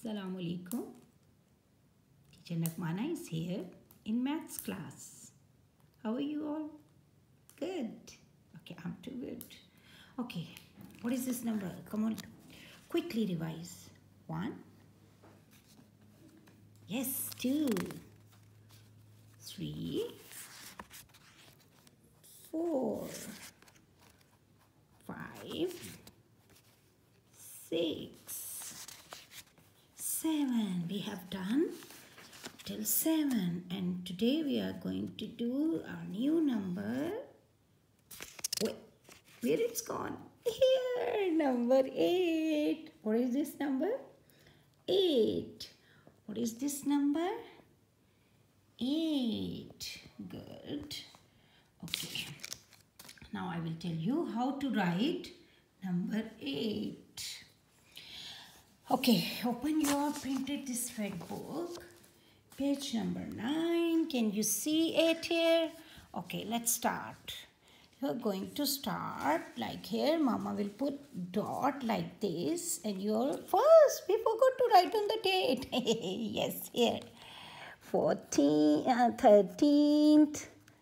Assalamu alaikum. Teacher Nagmana is here in maths class. How are you all? Good. Okay, I'm too good. Okay, what is this number? Come on, quickly revise. 1. Yes, 2. 3. 4. 5. 6. 7. We have done till 7, and today we are going to do our new number. Wait, where it's gone? Here, number 8. What is this number? 8. What is this number? 8. Good. Okay. Now I will tell you how to write number 8. Okay, open your printed this red book. Page number 9. Can you see 8 here? Okay, let's start. You're going to start like here. Mama will put dot like this. And you're first, we forgot to write on the date. Yes, here. 13th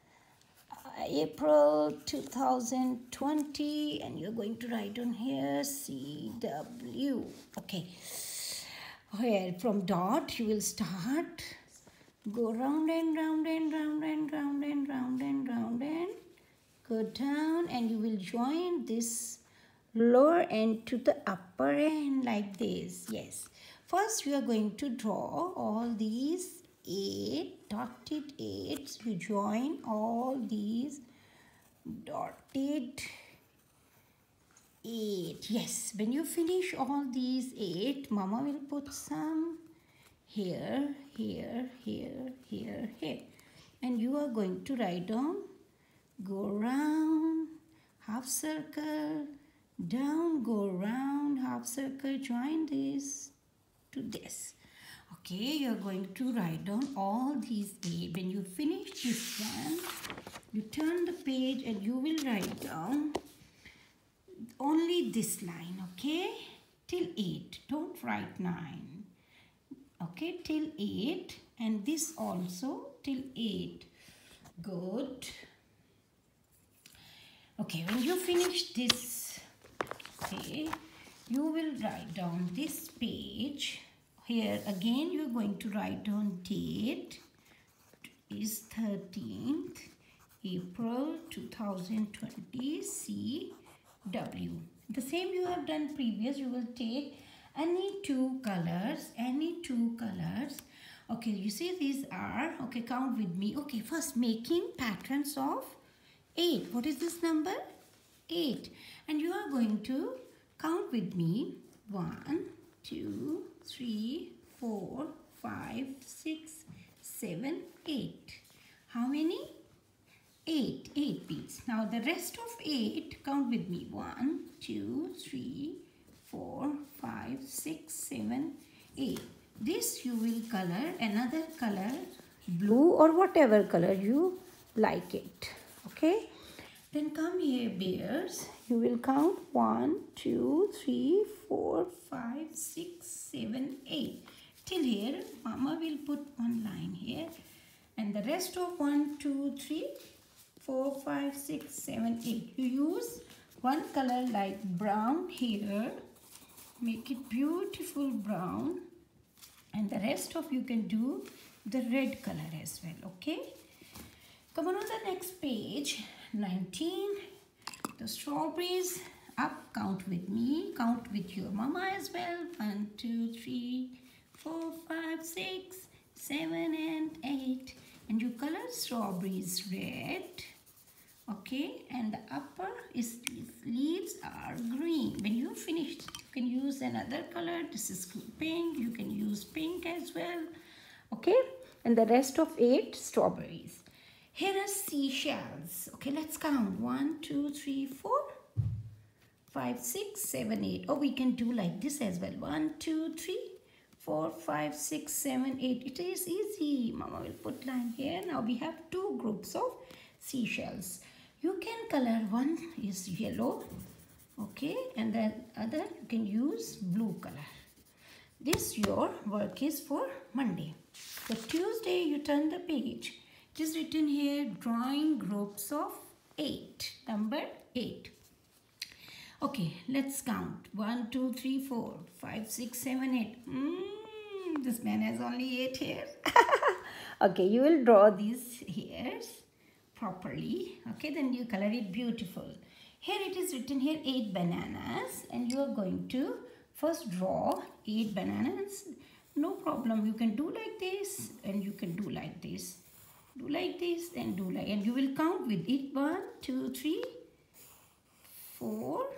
April 2020. And you're going to write on here CW. Okay. Here from dot you will start. Go round and round and round and round and round and round and go down, and you will join this lower end to the upper end like this. Yes. First we are going to draw all these 8 dotted 8s. You join all these dotted 8. Yes. When you finish all these 8, Mama will put some here, here, here, here, here. And you are going to write down, go round, half circle, down, go round, half circle, join this to this. Okay, you are going to write down all these 8. When you finish this one, you turn the page and you will write down only this line, okay? Till 8. Don't write 9. Okay, till 8, and this also till 8. Good. Okay, when you finish this, okay, you will write down this page. Here again you are going to write down date is 13th April 2020 CW. The same you have done previous. You will take any two colors. Okay, you see these are, okay, count with me. Okay, first making patterns of 8. What is this number? 8. And you are going to count with me. 1, 2, 3, 4, 5, 6, 7, 8. How many? 8. 8 beads. Now the rest of 8, count with me. 1, 2, 3, 4, 5, 6, 7, 8. This you will color another color, blue or whatever color you like it. Okay. Then come here, bears. You will count 1, 2, 3, 4, 5, 6, 7, 8. Till here, Mama will put one line here. And the rest of 1, 2, 3, 4, 5, 6, 7, 8. You use one color like brown here. Make it beautiful brown, and the rest of you can do the red color as well. Okay, come on the next page. 19. The strawberries. Up, count with me, count with your mama as well. 1, 2, 3, 4, 5, 6, 7 and 8. And you color strawberries red. Okay, and the upper is leaves are green. When you finish, you can use another color. This is pink. You can use pink as well. Okay, and the rest of 8 strawberries. Here are seashells. Okay, let's count. 1, 2, 3, 4, 5, 6, 7, 8. Or we can do like this as well. 1, 2, 3, 4, 5, 6, 7, 8. It is easy. Mama will put line here. Now we have 2 groups of seashells. You can color, one is yellow, okay, and then other you can use blue color. This your work is for Monday. So Tuesday you turn the page. It is written here, drawing groups of 8. Number 8. Okay, let's count. 1, 2, 3, 4, 5, 6, 7, 8. This man has only 8 hairs. Okay, you will draw these hairs properly. Okay, then you color it beautiful. Here it is written here 8 bananas, and you are going to first draw 8 bananas. No problem, you can do like this and you can do like this. Do like this and do like, and you will count with it. 1, 2, 3, 4,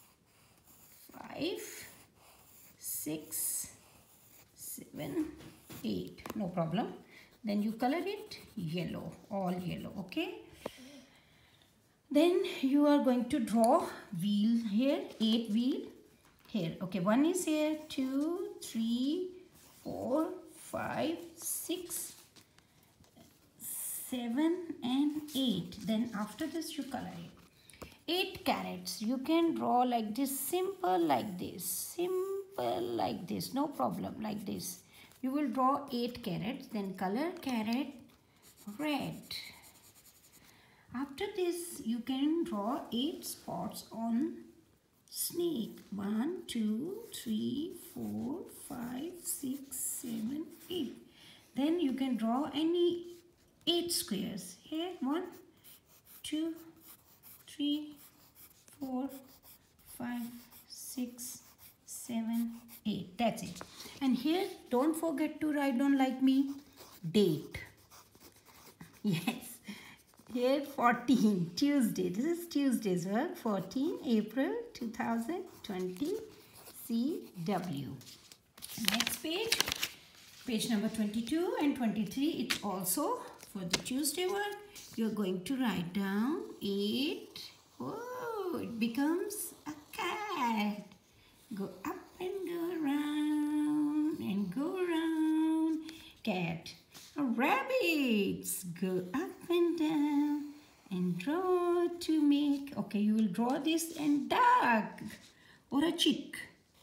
5, 6, 7, 8. No problem. Then you color it yellow, all yellow. Okay. Then you are going to draw wheel here, 8 wheel here. Okay, 1 is here, 2, 3, 4, 5, 6, 7 and 8. Then after this you color it. 8 carrots. You can draw like this, simple like this, simple like this, no problem, like this. You will draw 8 carrots, then color carrot red. After this, you can draw 8 spots on snake. 1, 2, 3, 4, 5, 6, 7, 8. Then you can draw any 8 squares. Here, 1, 2, 3, 4, 5, 6, 7, 8. That's it. And here, don't forget to write down like me, date. Yes. Here 14, Tuesday. This is Tuesday's work. 14 April 2020 CW. Next page, page number 22 and 23. It's also for the Tuesday work. You're going to write down 8. Oh, it becomes a cat. Go up and go around and go around. Cat. Rabbits. Go up and down and draw to make. Okay, you will draw this and duck or a chick.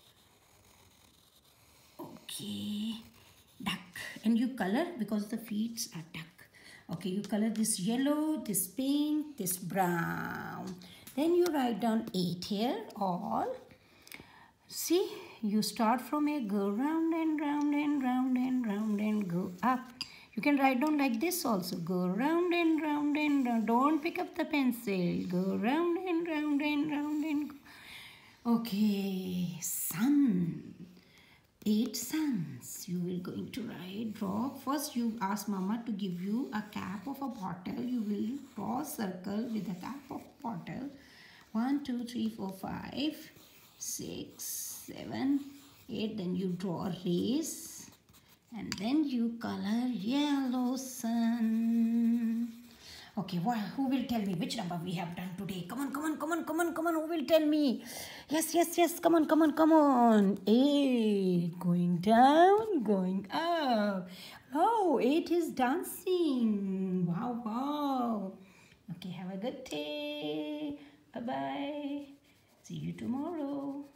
Okay, duck. And you color because the feet are duck. Okay, you color this yellow, this pink, this brown. Then you write down 8 here, all. See, you start from here, go round and round and round and round and go up. You can write down like this also. Go round and round and round. Don't pick up the pencil. Go round and round and round and go. Okay, sun. 8 suns. You will going to write, draw. First you ask mama to give you a cap of a bottle. You will draw a circle with a cap of bottle. 1, 2, 3, 4, 5, 6, 7, 8. Then you draw a race. And then you color yellow sun. Okay, who will tell me which number we have done today? Come on, come on, come on, come on, come on. Who will tell me? Yes, yes, yes. Come on, come on, come on. 8. Going down, going up. Oh, 8 is dancing. Wow, wow. Okay, have a good day. Bye-bye. See you tomorrow.